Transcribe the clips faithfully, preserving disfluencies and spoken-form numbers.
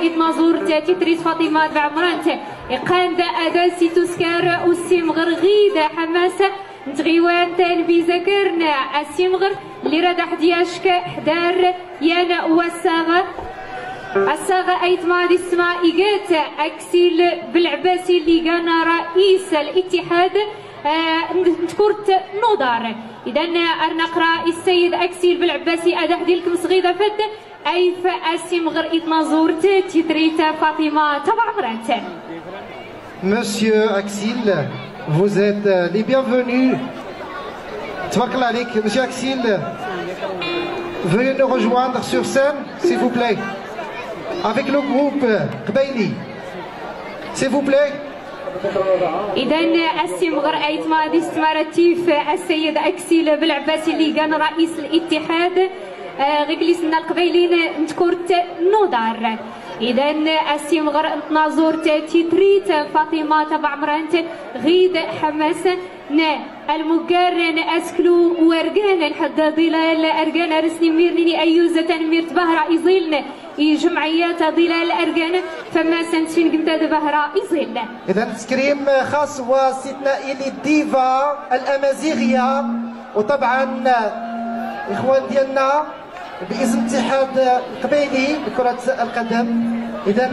إتنازور تاتي تريد فاطمة بعمرانت إقان دا أدا سيتوسكار والسيمغر غيدا حماسة نتغيوان تالبي ذكرنا السيمغر اللي رادح دياشك حدار يانا والساغة الساغة أيت مادي السماء إيجات أكسيل بالعباسي اللي كان رئيس الاتحاد نذكرت نودار إذا نقرأ السيد أكسيل بالعباسي أدح ديالكم صغيرة فد أيف السيمغر إتنازور تيتريتا فاطمة تبع مرانتا. Monsieur Axil, vous êtes les bienvenus. Monsieur Axil, veuillez nous rejoindre sur scène, s'il vous plaît, avec le groupe Qbaili. S'il vous plaît. إذا السيمغر أيت مادي استمارتيف السيد أكسيل بالعباسي اللي كان رئيس الاتحاد غيكليسنا القبيلين نتكرت نودار. إذا السيمغر نازور تيتريت فاطمة تبع مرانت غيد حماس نا المقارن أسكلو ورقان الحد ظلال أرقان رسني ميرني أيوزة تنمير تبهرة إزيلنا جمعيات ظلال أرقان فما سنتين قمت بهرة إزيلنا. إذا تكريم خاص واستثنائي للديفا الأمازيغية وطبعا إخوان ديالنا باسم اتحاد القبيلي لكرة القدم. إذا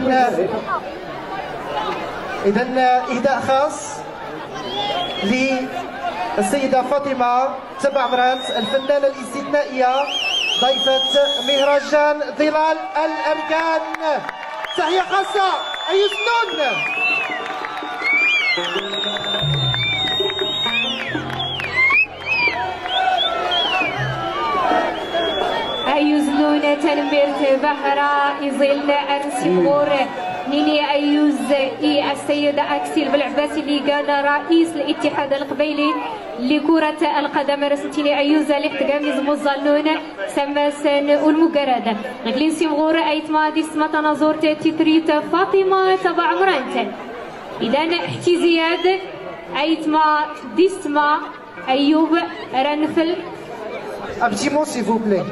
إذا إهداء خاص للسيدة فاطمة تبع مرانت الفنانة الاستثنائية ضيفة مهرجان ظلال الأركان. تحية خاصة أي سنون. أيوز نونة تنميرت بهرة يظل أرسمور نيني أيوز إي السيد أكسيل بالعباسي اللي كان رئيس الاتحاد القبيلي لكرة القدم رسمتيني أيوز اللي تقامز مظلون سماسن والمقردة غلين سيمغور أيت مادي سما تنازور تيتريت فاطمة تبع مرانتن. إذا احتي زياد أيت ما ديسما أيوب رنفل. Un petit mot s'il vous plaît.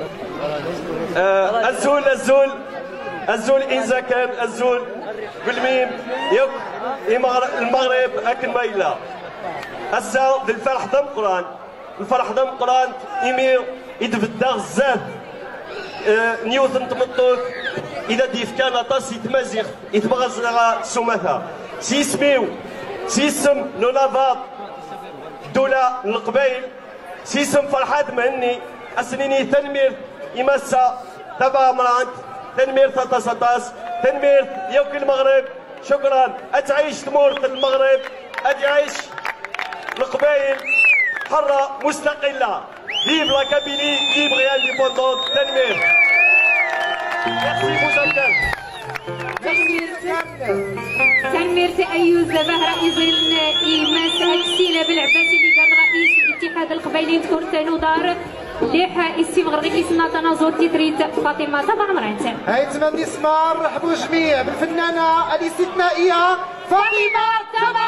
الزول الزول الزول إذا كان الزول بالميم يك المغرب أكن بايلا هسا بالفرح دم قران الفرح دم قران إمير يتفدى غزال نيوثن تمطوث إذا ديف كان طاس يتمازيغ يتبغز لها سمثا سيسميو سيسم نولافات دولة القبيل سيسم فرحات مهني أسنيني تنمير إمسا تبا مرانت تنمير تطاس تطاس تنمير يوك المغرب. شكرا أتعيش المورث المغرب أتعيش القبائل حرة مستقلة. فيف لا كابيني فيف غيان ديبوندونت تنمير. تنمير تأيوز بهرة إزيل إيماس أكسيلة بالعباسي اللي كان رئيس الاتحاد القبيلي تكون نودار ليح السيمغر غير اسمها تنازور تيتريت فاطمة تبع مرانتا. هاي تمنى نسمع رحبوا جميع بالفنانة الاستثنائية فاطمة تبع